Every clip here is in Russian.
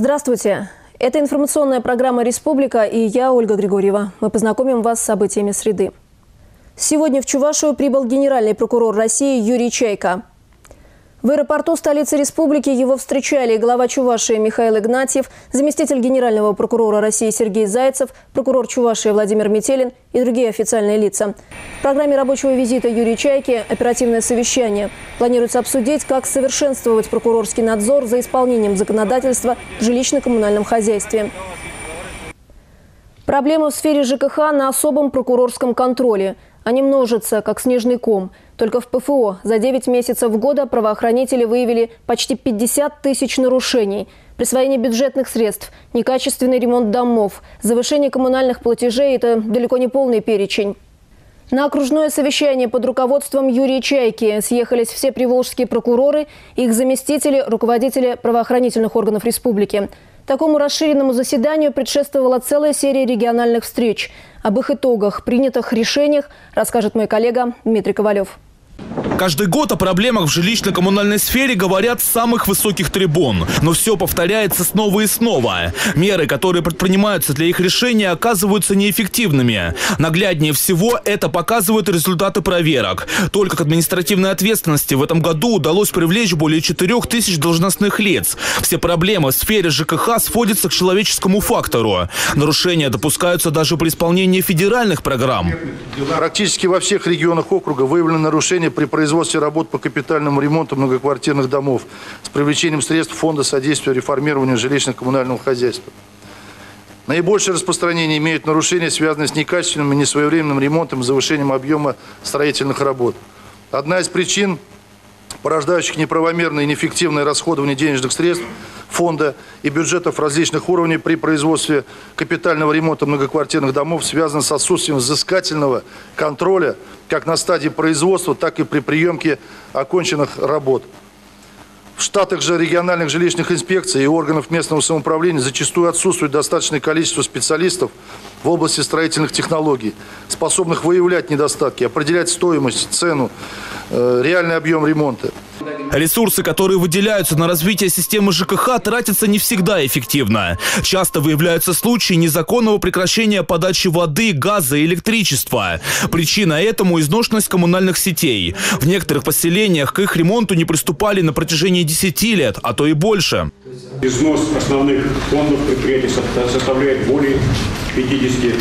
Здравствуйте. Это информационная программа «Республика» и я, Ольга Григорьева. Мы познакомим вас с событиями среды. Сегодня в Чувашию прибыл генеральный прокурор России Юрий Чайка. В аэропорту столицы республики его встречали глава Чувашии Михаил Игнатьев, заместитель генерального прокурора России Сергей Зайцев, прокурор Чувашии Владимир Метелин и другие официальные лица. В программе рабочего визита Юрия Чайки оперативное совещание. Планируется обсудить, как совершенствовать прокурорский надзор за исполнением законодательства в жилищно-коммунальном хозяйстве. Проблемы в сфере ЖКХ на особом прокурорском контроле. Они множатся, как снежный ком. Только в ПФО за 9 месяцев года правоохранители выявили почти 50 тысяч нарушений. Присвоение бюджетных средств, некачественный ремонт домов, завышение коммунальных платежей – это далеко не полный перечень. На окружное совещание под руководством Юрия Чайки съехались все приволжские прокуроры, их заместители, руководители правоохранительных органов республики. Такому расширенному заседанию предшествовала целая серия региональных встреч. Об их итогах, принятых решениях, расскажет мой коллега Дмитрий Ковалев. Каждый год о проблемах в жилищно-коммунальной сфере говорят с самых высоких трибун. Но все повторяется снова и снова. Меры, которые предпринимаются для их решения, оказываются неэффективными. Нагляднее всего это показывают результаты проверок. Только к административной ответственности в этом году удалось привлечь более 4000 должностных лиц. Все проблемы в сфере ЖКХ сводятся к человеческому фактору. Нарушения допускаются даже при исполнении федеральных программ. Практически во всех регионах округа выявлены нарушения при производстве работ по капитальному ремонту многоквартирных домов с привлечением средств Фонда содействия реформированию жилищно-коммунального хозяйства. Наибольшее распространение имеют нарушения, связанные с некачественным и несвоевременным ремонтом и завышением объема строительных работ. Одна из причин, порождающих неправомерное и неэффективное расходование денежных средств фонда и бюджетов различных уровней при производстве капитального ремонта многоквартирных домов, связана с отсутствием взыскательного контроля как на стадии производства, так и при приемке оконченных работ. В штатах же региональных жилищных инспекций и органов местного самоуправления зачастую отсутствует достаточное количество специалистов в области строительных технологий, способных выявлять недостатки, определять стоимость, цену, реальный объем ремонта. Ресурсы, которые выделяются на развитие системы ЖКХ, тратятся не всегда эффективно. Часто выявляются случаи незаконного прекращения подачи воды, газа и электричества. Причина этому – изношенность коммунальных сетей. В некоторых поселениях к их ремонту не приступали на протяжении 10 лет, а то и больше. Износ основных фондов предприятий составляет более 50%.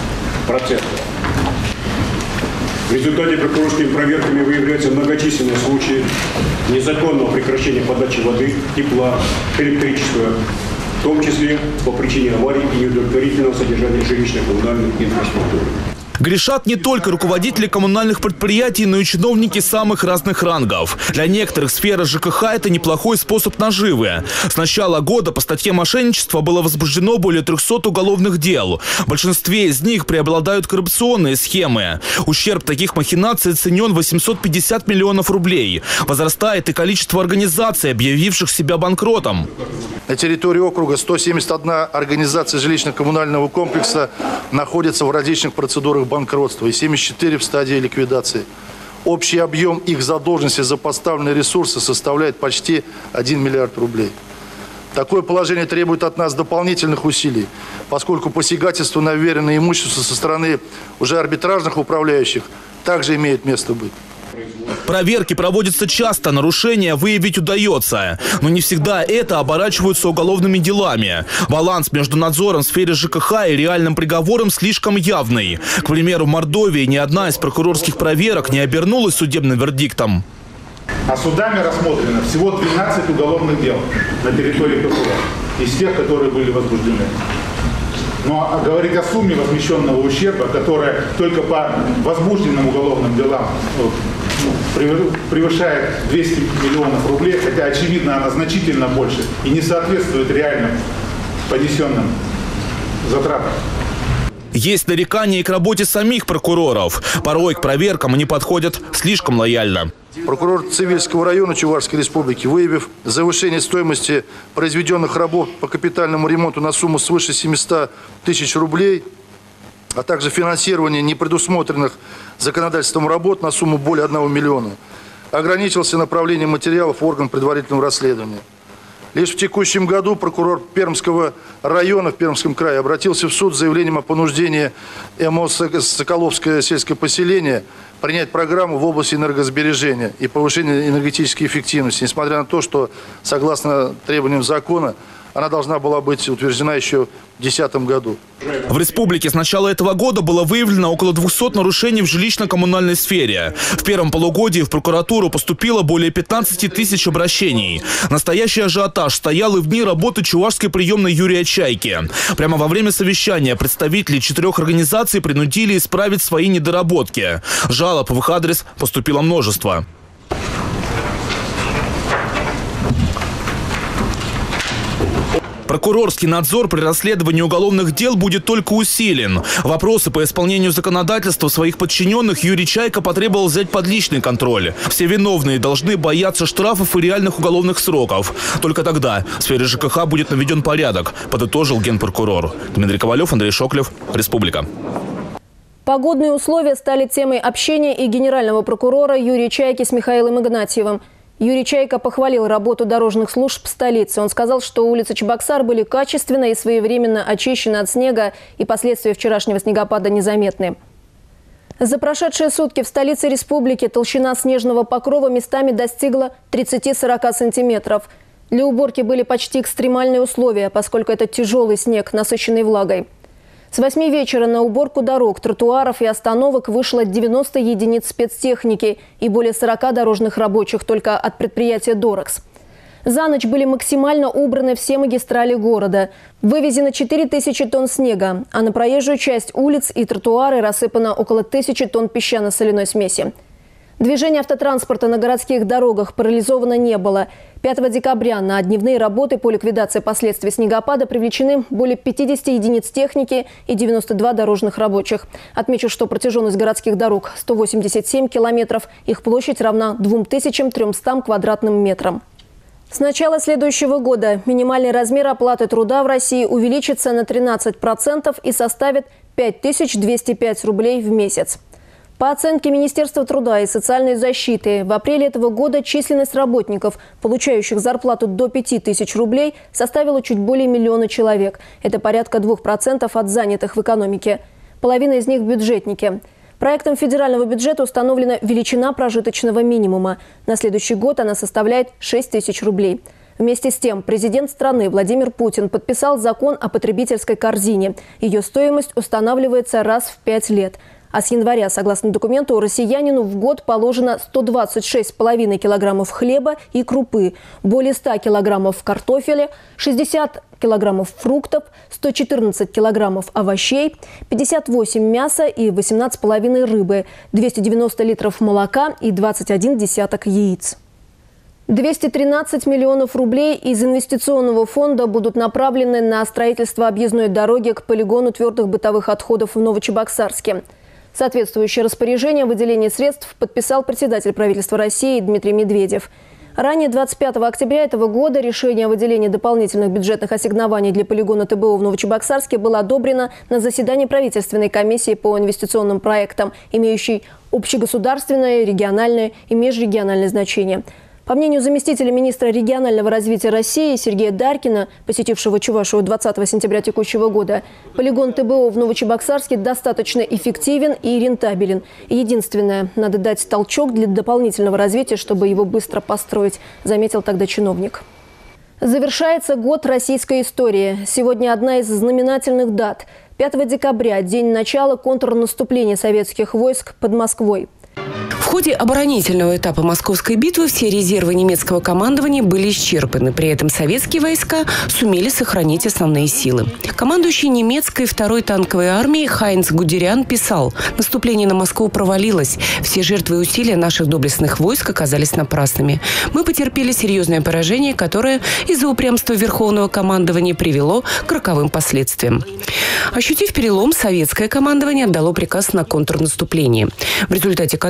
В результате прокурорскими проверками выявляются многочисленные случаи незаконного прекращения подачи воды, тепла, электричества, в том числе по причине аварий и неудовлетворительного содержания жилищно-коммунальной инфраструктуры. Грешат не только руководители коммунальных предприятий, но и чиновники самых разных рангов. Для некоторых сфера ЖКХ – это неплохой способ наживы. С начала года по статье мошенничества было возбуждено более 300 уголовных дел. В большинстве из них преобладают коррупционные схемы. Ущерб таких махинаций оценен в 850 миллионов рублей. Возрастает и количество организаций, объявивших себя банкротом. На территории округа 171 организация жилищно-коммунального комплекса находится в различных процедурах банкротства и 74 в стадии ликвидации. Общий объем их задолженности за поставленные ресурсы составляет почти 1 миллиард рублей. Такое положение требует от нас дополнительных усилий, поскольку посягательство на вверенное имущество со стороны уже арбитражных управляющих также имеет место быть. Проверки проводятся часто, нарушения выявить удается. Но не всегда это оборачиваются уголовными делами. Баланс между надзором в сфере ЖКХ и реальным приговором слишком явный. К примеру, в Мордовии ни одна из прокурорских проверок не обернулась судебным вердиктом. А судами рассмотрено всего 12 уголовных дел на территории КФУ из тех, которые были возбуждены. Но говорить о сумме возмещенного ущерба, которая только по возбужденным уголовным делам превышает 200 миллионов рублей, хотя очевидно она значительно больше и не соответствует реальным понесенным затратам. Есть нарекания и к работе самих прокуроров. Порой к проверкам они подходят слишком лояльно. Прокурор Цивильского района Чувашской республики, выявив завышение стоимости произведенных работ по капитальному ремонту на сумму свыше 700 тысяч рублей, а также финансирование непредусмотренных законодательством работ на сумму более 1 миллиона, ограничился направлением материалов в орган предварительного расследования. Лишь в текущем году прокурор Пермского района в Пермском крае обратился в суд с заявлением о понуждении МО «Соколовское сельское поселение» принять программу в области энергосбережения и повышения энергетической эффективности, несмотря на то, что, согласно требованиям закона, она должна была быть утверждена еще в 2010 году. В республике с начала этого года было выявлено около 200 нарушений в жилищно-коммунальной сфере. В первом полугодии в прокуратуру поступило более 15 тысяч обращений. Настоящий ажиотаж стоял и в дни работы чувашской приемной Юрия Чайки. Прямо во время совещания представители 4 организаций принудили исправить свои недоработки. Жалоб в их адрес поступило множество. Прокурорский надзор при расследовании уголовных дел будет только усилен. Вопросы по исполнению законодательства своих подчиненных Юрий Чайка потребовал взять под личный контроль. Все виновные должны бояться штрафов и реальных уголовных сроков. Только тогда в сфере ЖКХ будет наведен порядок, подытожил генпрокурор. Дмитрий Ковалев, Андрей Шоклев, Республика. Погодные условия стали темой общения и генерального прокурора Юрия Чайки с Михаилом Игнатьевым. Юрий Чайка похвалил работу дорожных служб столицы. Он сказал, что улицы Чебоксар были качественно и своевременно очищены от снега, и последствия вчерашнего снегопада незаметны. За прошедшие сутки в столице республики толщина снежного покрова местами достигла 30-40 сантиметров. Для уборки были почти экстремальные условия, поскольку это тяжелый снег, насыщенный влагой. С 8 вечера на уборку дорог, тротуаров и остановок вышло 90 единиц спецтехники и более 40 дорожных рабочих только от предприятия «Дорекс». За ночь были максимально убраны все магистрали города. Вывезено 4000 тонн снега, а на проезжую часть улиц и тротуары рассыпано около 1000 тонн песчано-соляной смеси. Движение автотранспорта на городских дорогах парализовано не было. 5 декабря на дневные работы по ликвидации последствий снегопада привлечены более 50 единиц техники и 92 дорожных рабочих. Отмечу, что протяженность городских дорог 187 километров, их площадь равна 2300 квадратным метрам. С начала следующего года минимальный размер оплаты труда в России увеличится на 13% и составит 5205 рублей в месяц. По оценке Министерства труда и социальной защиты, в апреле этого года численность работников, получающих зарплату до 5000 рублей, составила чуть более 1 миллиона человек. Это порядка 2% от занятых в экономике. Половина из них – бюджетники. Проектом федерального бюджета установлена величина прожиточного минимума. На следующий год она составляет 6000 рублей. Вместе с тем, президент страны Владимир Путин подписал закон о потребительской корзине. Ее стоимость устанавливается раз в 5 лет. А с января, согласно документу, россиянину в год положено 126,5 килограммов хлеба и крупы, более 100 килограммов картофеля, 60 килограммов фруктов, 114 килограммов овощей, 58 мяса и 18,5 рыбы, 290 литров молока и 21 десяток яиц. 213 миллионов рублей из инвестиционного фонда будут направлены на строительство объездной дороги к полигону твердых бытовых отходов в Новочебоксарске. Соответствующее распоряжение о выделении средств подписал председатель правительства России Дмитрий Медведев. Ранее 25 октября этого года решение о выделении дополнительных бюджетных ассигнований для полигона ТБО в Новочебоксарске было одобрено на заседании правительственной комиссии по инвестиционным проектам, имеющей общегосударственное, региональное и межрегиональное значение. По мнению заместителя министра регионального развития России Сергея Даркина, посетившего Чувашию 20 сентября текущего года, полигон ТБО в Новочебоксарске достаточно эффективен и рентабелен. Единственное, надо дать толчок для дополнительного развития, чтобы его быстро построить, заметил тогда чиновник. Завершается год российской истории. Сегодня одна из знаменательных дат. 5 декабря – день начала контрнаступления советских войск под Москвой. В ходе оборонительного этапа Московской битвы все резервы немецкого командования были исчерпаны. При этом советские войска сумели сохранить основные силы. Командующий немецкой 2-й танковой армией Хайнц Гудериан писал: «Наступление на Москву провалилось. Все жертвы и усилия наших доблестных войск оказались напрасными. Мы потерпели серьезное поражение, которое из-за упрямства Верховного командования привело к роковым последствиям». Ощутив перелом, советское командование отдало приказ на контрнаступление, в результате которого была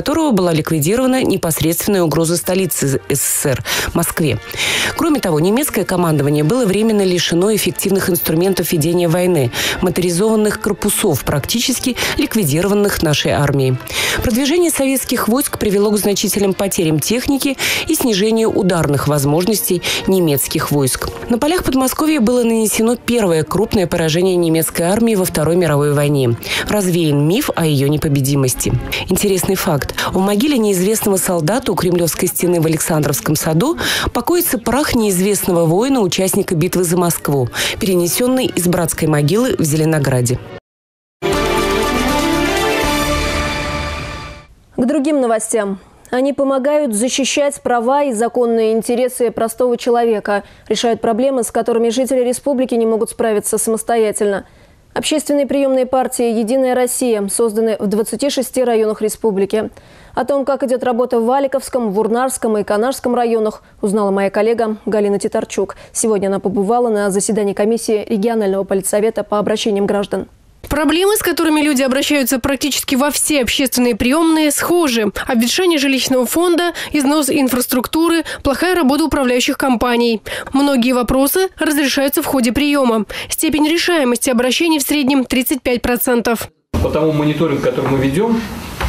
была ликвидирована непосредственная угроза столицы СССР – Москве. Кроме того, немецкое командование было временно лишено эффективных инструментов ведения войны, моторизованных корпусов, практически ликвидированных нашей армией. Продвижение советских войск привело к значительным потерям техники и снижению ударных возможностей немецких войск. На полях Подмосковья было нанесено первое крупное поражение немецкой армии во Второй мировой войне. Развеян миф о ее непобедимости. Интересный факт. В могиле неизвестного солдата у Кремлевской стены в Александровском саду покоится прах неизвестного воина, участника битвы за Москву, перенесенный из братской могилы в Зеленограде. К другим новостям. Они помогают защищать права и законные интересы простого человека, решают проблемы, с которыми жители республики не могут справиться самостоятельно. Общественные приемные партии «Единая Россия» созданы в 26 районах республики. О том, как идет работа в Валиковском, Вурнарском и Канашском районах, узнала моя коллега Галина Титарчук. Сегодня она побывала на заседании комиссии регионального политсовета по обращениям граждан. Проблемы, с которыми люди обращаются практически во все общественные приемные, схожи. Обветшание жилищного фонда, износ инфраструктуры, плохая работа управляющих компаний. Многие вопросы разрешаются в ходе приема. Степень решаемости обращений в среднем 35%. По тому мониторингу, который мы ведем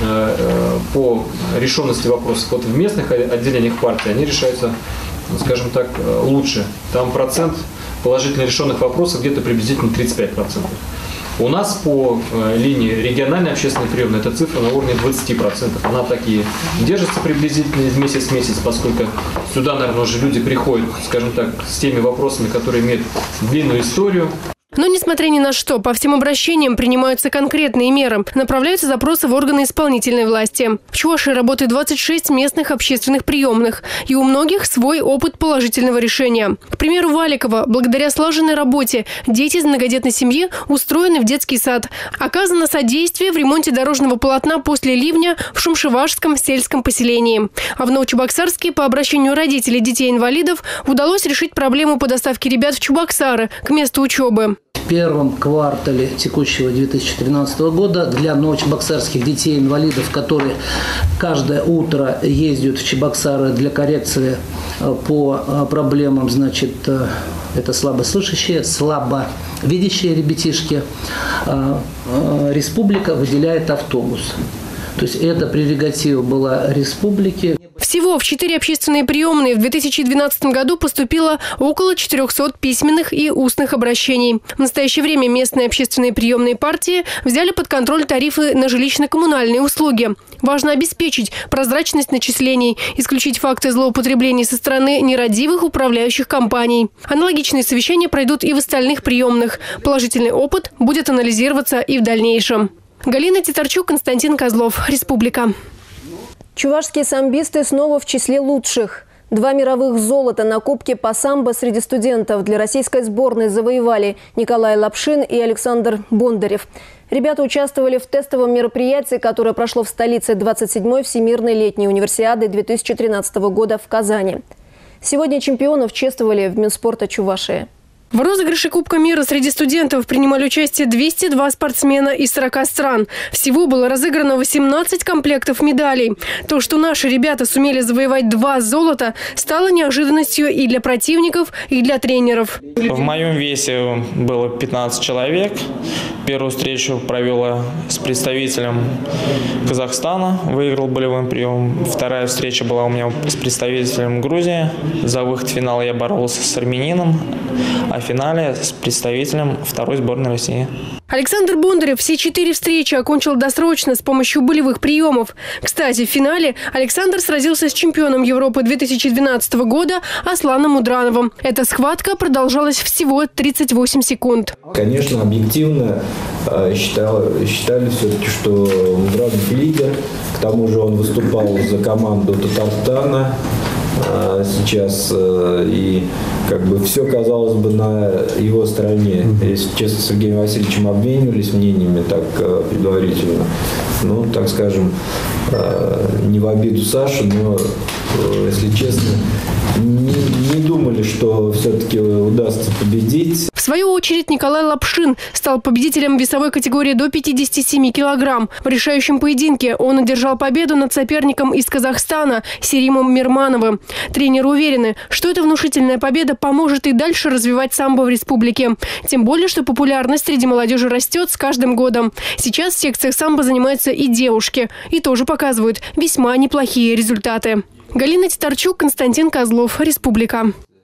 по решенности вопросов в местных отделениях партии, они решаются, скажем так, лучше. Там процент положительно решенных вопросов где-то приблизительно 35%. У нас по линии региональной общественной приемной эта цифра на уровне 20%. Она так и держится приблизительно из месяца в месяц, поскольку сюда, наверное, уже люди приходят, скажем так, с теми вопросами, которые имеют длинную историю. Но, несмотря ни на что, по всем обращениям принимаются конкретные меры. Направляются запросы в органы исполнительной власти. В Чувашии работает 26 местных общественных приемных. И у многих свой опыт положительного решения. К примеру, Валиково, благодаря слаженной работе, дети из многодетной семьи устроены в детский сад. Оказано содействие в ремонте дорожного полотна после ливня в Шумшевашском сельском поселении. А в Новочебоксарске по обращению родителей детей-инвалидов удалось решить проблему по доставке ребят в Чебоксары к месту учебы. В первом квартале текущего 2013 года для новочебоксарских детей-инвалидов, которые каждое утро ездят в Чебоксары для коррекции по проблемам, значит, это слабослышащие, слабовидящие ребятишки, республика выделяет автобус. То есть это прерогатива была республики. Всего в 4 общественные приемные в 2012 году поступило около 400 письменных и устных обращений. В настоящее время местные общественные приемные партии взяли под контроль тарифы на жилищно-коммунальные услуги. Важно обеспечить прозрачность начислений, исключить факты злоупотреблений со стороны нерадивых управляющих компаний. Аналогичные совещания пройдут и в остальных приемных. Положительный опыт будет анализироваться и в дальнейшем. Галина Титарчук, Константин Козлов, Республика. Чувашские самбисты снова в числе лучших. 2 мировых золота на Кубке по самбо среди студентов для российской сборной завоевали Николай Лапшин и Александр Бондарев. Ребята участвовали в тестовом мероприятии, которое прошло в столице 27-й Всемирной летней универсиады 2013 года в Казани. Сегодня чемпионов чествовали в Минспорта Чувашии. В розыгрыше Кубка мира среди студентов принимали участие 202 спортсмена из 40 стран. Всего было разыграно 18 комплектов медалей. То, что наши ребята сумели завоевать 2 золота, стало неожиданностью и для противников, и для тренеров. В моем весе было 15 человек. Первую встречу провела с представителем Казахстана, выиграл болевым приемом. Вторая встреча была у меня с представителем Грузии. За выход в финал я боролся с армянином. В финале с представителем второй сборной России. Александр Бондарев все 4 встречи окончил досрочно с помощью болевых приемов. Кстати, в финале Александр сразился с чемпионом Европы 2012 года Асланом Удрановым. Эта схватка продолжалась всего 38 секунд. Конечно, объективно считали все-таки, что Мудранов лидер. К тому же он выступал за команду Татарстана. Сейчас и как бы все, казалось бы, на его стороне. Если честно, с Сергеем Васильевичем обменивались мнениями так предварительно. Ну, так скажем, не в обиду Саши, но, если честно, не думали, что все-таки удастся победить. В свою очередь Николай Лапшин стал победителем весовой категории до 57 килограмм. В решающем поединке он одержал победу над соперником из Казахстана Серимом Мирмановым. Тренеры уверены, что эта внушительная победа поможет и дальше развивать самбо в республике. Тем более, что популярность среди молодежи растет с каждым годом. Сейчас в секциях самбо занимаются и девушки. И тоже показывают весьма неплохие результаты. Галина Титарчук, Константин Козлов, Республика.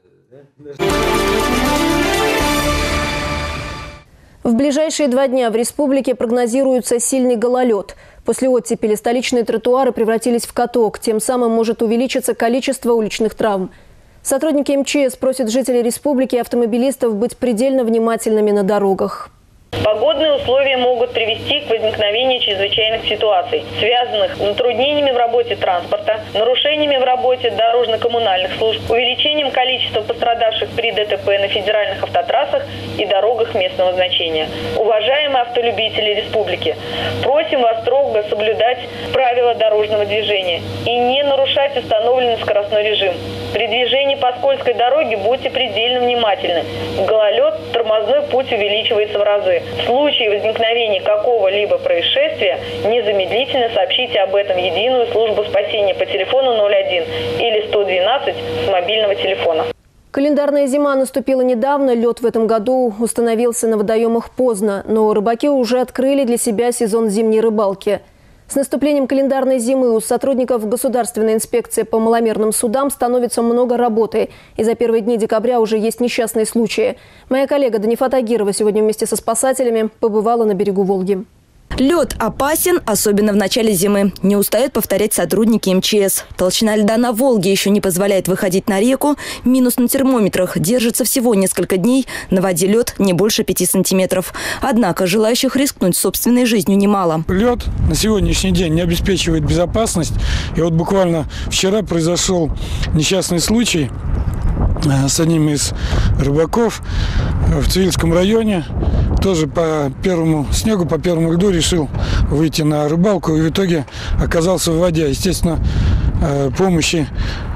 В ближайшие 2 дня в республике прогнозируется сильный гололед. После оттепели столичные тротуары превратились в каток. Тем самым может увеличиться количество уличных травм. Сотрудники МЧС просят жителей республики и автомобилистов быть предельно внимательными на дорогах. Погодные условия могут привести к возникновению чрезвычайных ситуаций, связанных с затруднениями в работе транспорта, нарушениями в работе дорожно-коммунальных служб, увеличением количества пострадавших при ДТП на федеральных автотрассах и дорогах местного значения. Уважаемые автолюбители республики, просим вас строго соблюдать правила дорожного движения и не нарушать установленный скоростной режим. При движении по скользкой дороге будьте предельно внимательны. В гололед тормозной путь увеличивается в разы. В случае возникновения какого-либо происшествия незамедлительно сообщите об этом в единую службу спасения по телефону 01 или 112 с мобильного телефона. Календарная зима наступила недавно. Лед в этом году установился на водоемах поздно. Но рыбаки уже открыли для себя сезон зимней рыбалки. С наступлением календарной зимы у сотрудников Государственной инспекции по маломерным судам становится много работы. И за первые дни декабря уже есть несчастные случаи. Моя коллега Данифа Тагирова сегодня вместе со спасателями побывала на берегу Волги. Лед опасен, особенно в начале зимы. Не устают повторять сотрудники МЧС. Толщина льда на Волге еще не позволяет выходить на реку. Минус на термометрах. Держится всего несколько дней. На воде лед не больше 5 сантиметров. Однако желающих рискнуть собственной жизнью немало. Лед на сегодняшний день не обеспечивает безопасность. И вот буквально вчера произошел несчастный случай с одним из рыбаков в Цивильском районе. Тоже по первому снегу, по первому льду решил выйти на рыбалку и в итоге оказался в воде. Естественно, помощи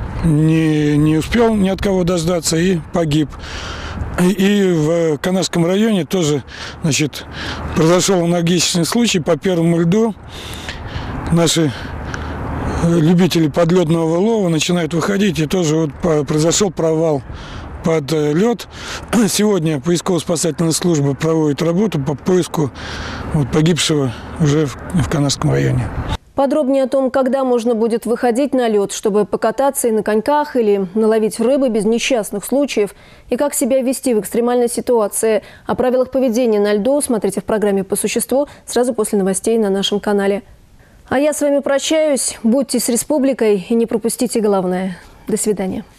не успел ни от кого дождаться и погиб. И в Канашском районе тоже, произошел аналогичный случай по первому льду. Наши любители подледного лова начинают выходить, и тоже произошел провал под лед. Сегодня поисково-спасательная служба проводит работу по поиску погибшего уже в Канашском районе. Подробнее о том, когда можно будет выходить на лед, чтобы покататься и на коньках или наловить рыбы без несчастных случаев, и как себя вести в экстремальной ситуации. О правилах поведения на льду смотрите в программе «По существу» сразу после новостей на нашем канале. А я с вами прощаюсь. Будьте с республикой и не пропустите главное. До свидания.